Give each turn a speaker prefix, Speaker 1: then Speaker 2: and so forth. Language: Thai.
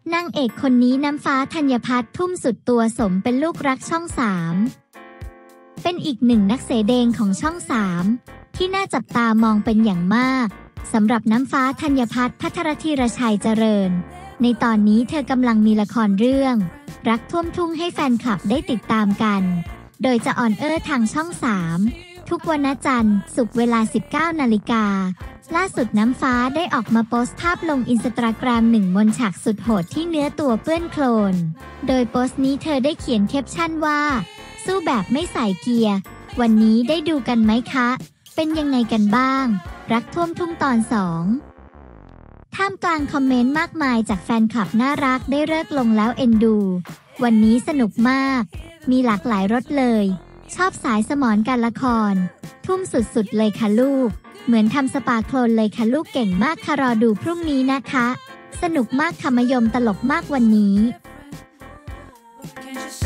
Speaker 1: นางเอกคนนี้น้ำฟ้าธัญพัฒน์ทุ่มสุดตัวสมเป็นลูกรักช่อง 3เป็นอีกหนึ่งนักแสดงของช่อง 3ที่น่าจับตามองเป็นอย่างมากสำหรับน้ำฟ้าธัญพัฒน์ภัทรธีรชัยเจริญในตอนนี้เธอกำลังมีละครเรื่องรักท่วมทุ่งให้แฟนคลับได้ติดตามกันโดยจะออนแอร์ทางช่อง 3ทุกวันจันทร์ศุกร์เวลา 19 นาฬิกาล่าสุดน้ำฟ้าได้ออกมาโพสต์ภาพลงอินสตาแกรมบนฉากสุดโหดที่เนื้อตัวเปื้อนโคลนโดยโพสต์นี้เธอได้เขียนแคปชั่นว่าสู้แบบไม่ใส่เกียร์วันนี้ได้ดูกันไหมคะเป็นยังไงกันบ้างรักท่วมทุ่งตอน 2ท่ามกลางคอมเมนต์มากมายจากแฟนคลับน่ารักได้เลิกลงแล้วเอ็นดูวันนี้สนุกมากมีหลากหลายรสเลยชอบสายสมรการละครทุ่มสุดๆเลยค่ะลูกเหมือนทำสปาโคลนเลยค่ะลูกเก่งมากค่ะรอดูพรุ่งนี้นะคะสนุกมากค่ะมะยมตลกมากวันนี้